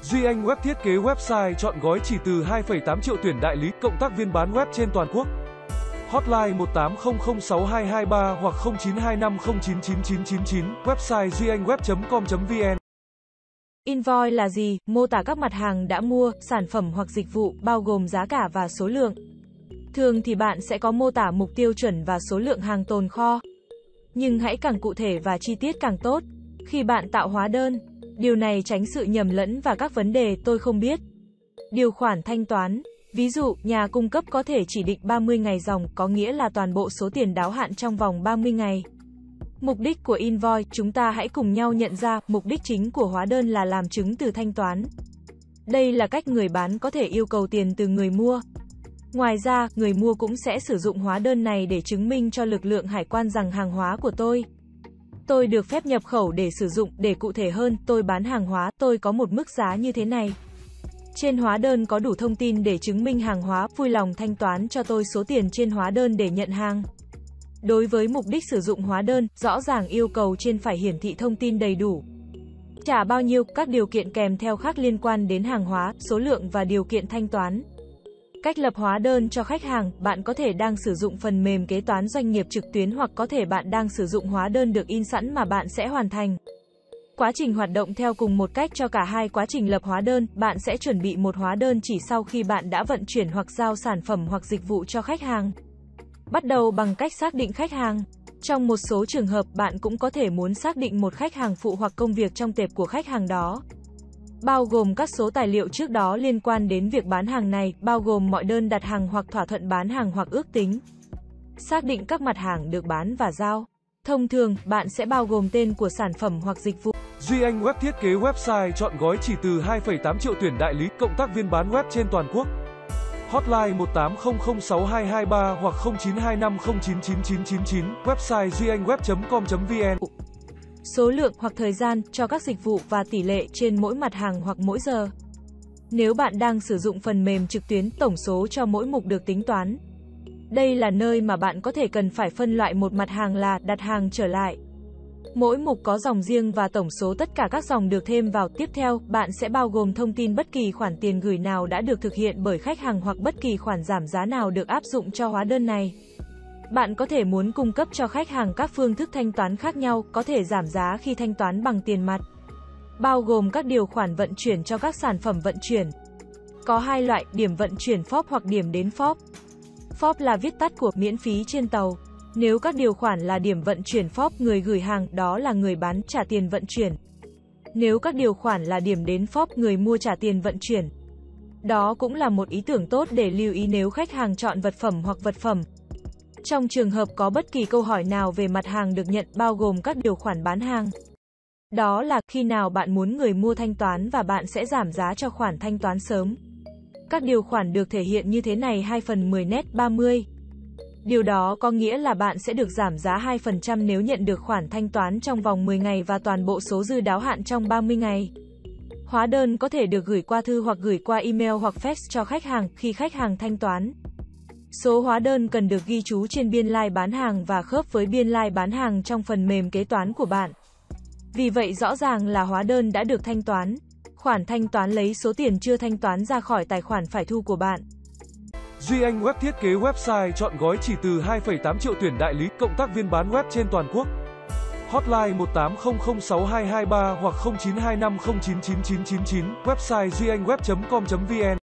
Duy Anh Web thiết kế website chọn gói chỉ từ 2,8 triệu tuyển đại lý, cộng tác viên bán web trên toàn quốc. Hotline 18006223 hoặc 0925099999, website duyanhweb.com.vn. Invoice là gì? Mô tả các mặt hàng đã mua, sản phẩm hoặc dịch vụ, bao gồm giá cả và số lượng. Thường thì bạn sẽ có mô tả mục tiêu chuẩn và số lượng hàng tồn kho. Nhưng hãy càng cụ thể và chi tiết càng tốt khi bạn tạo hóa đơn. Điều này tránh sự nhầm lẫn và các vấn đề tôi không biết. Điều khoản thanh toán. Ví dụ, nhà cung cấp có thể chỉ định 30 ngày dòng, có nghĩa là toàn bộ số tiền đáo hạn trong vòng 30 ngày. Mục đích của invoice, chúng ta hãy cùng nhau nhận ra, mục đích chính của hóa đơn là làm chứng từ thanh toán. Đây là cách người bán có thể yêu cầu tiền từ người mua. Ngoài ra, người mua cũng sẽ sử dụng hóa đơn này để chứng minh cho lực lượng hải quan rằng hàng hóa của tôi được phép nhập khẩu để sử dụng. Để cụ thể hơn, tôi bán hàng hóa, tôi có một mức giá như thế này. Trên hóa đơn có đủ thông tin để chứng minh hàng hóa, vui lòng thanh toán cho tôi số tiền trên hóa đơn để nhận hàng. Đối với mục đích sử dụng hóa đơn, rõ ràng yêu cầu trên phải hiển thị thông tin đầy đủ. Trả bao nhiêu, các điều kiện kèm theo khác liên quan đến hàng hóa, số lượng và điều kiện thanh toán. Cách lập hóa đơn cho khách hàng, bạn có thể đang sử dụng phần mềm kế toán doanh nghiệp trực tuyến hoặc có thể bạn đang sử dụng hóa đơn được in sẵn mà bạn sẽ hoàn thành quá trình hoạt động theo cùng một cách cho cả hai quá trình lập hóa đơn. Bạn sẽ chuẩn bị một hóa đơn chỉ sau khi bạn đã vận chuyển hoặc giao sản phẩm hoặc dịch vụ cho khách hàng. Bắt đầu bằng cách xác định khách hàng. Trong một số trường hợp, bạn cũng có thể muốn xác định một khách hàng phụ hoặc công việc trong tệp của khách hàng đó, bao gồm các số tài liệu trước đó liên quan đến việc bán hàng này, bao gồm mọi đơn đặt hàng hoặc thỏa thuận bán hàng hoặc ước tính. Xác định các mặt hàng được bán và giao. Thông thường, bạn sẽ bao gồm tên của sản phẩm hoặc dịch vụ. Duy Anh Web thiết kế website chọn gói chỉ từ 2,8 triệu tuyển đại lý, cộng tác viên bán web trên toàn quốc. Hotline 18006223 hoặc 0925099999, website duyanhweb.com.vn. Số lượng hoặc thời gian cho các dịch vụ và tỷ lệ trên mỗi mặt hàng hoặc mỗi giờ. Nếu bạn đang sử dụng phần mềm trực tuyến, tổng số cho mỗi mục được tính toán. Đây là nơi mà bạn có thể cần phải phân loại một mặt hàng là đặt hàng trở lại. Mỗi mục có dòng riêng và tổng số tất cả các dòng được thêm vào. Tiếp theo, bạn sẽ bao gồm thông tin bất kỳ khoản tiền gửi nào đã được thực hiện bởi khách hàng hoặc bất kỳ khoản giảm giá nào được áp dụng cho hóa đơn này. Bạn có thể muốn cung cấp cho khách hàng các phương thức thanh toán khác nhau, có thể giảm giá khi thanh toán bằng tiền mặt, bao gồm các điều khoản vận chuyển cho các sản phẩm vận chuyển. Có hai loại, điểm vận chuyển FOB hoặc điểm đến FOB. FOB là viết tắt của miễn phí trên tàu. Nếu các điều khoản là điểm vận chuyển FOB, người gửi hàng, đó là người bán, trả tiền vận chuyển. Nếu các điều khoản là điểm đến FOB, người mua trả tiền vận chuyển. Đó cũng là một ý tưởng tốt để lưu ý nếu khách hàng chọn vật phẩm hoặc vật phẩm. Trong trường hợp có bất kỳ câu hỏi nào về mặt hàng được nhận, bao gồm các điều khoản bán hàng. Đó là, khi nào bạn muốn người mua thanh toán và bạn sẽ giảm giá cho khoản thanh toán sớm. Các điều khoản được thể hiện như thế này: 2/10 net 30. Điều đó có nghĩa là bạn sẽ được giảm giá 2% nếu nhận được khoản thanh toán trong vòng 10 ngày và toàn bộ số dư đáo hạn trong 30 ngày. Hóa đơn có thể được gửi qua thư hoặc gửi qua email hoặc fax cho khách hàng khi khách hàng thanh toán. Số hóa đơn cần được ghi chú trên biên lai bán hàng và khớp với biên lai bán hàng trong phần mềm kế toán của bạn. Vì vậy rõ ràng là hóa đơn đã được thanh toán. Khoản thanh toán lấy số tiền chưa thanh toán ra khỏi tài khoản phải thu của bạn. Duy Anh Web thiết kế website chọn gói chỉ từ 2,8 triệu tuyển đại lý, cộng tác viên bán web trên toàn quốc. Hotline 18006223 hoặc 0925099999, website duyanhweb.com.vn.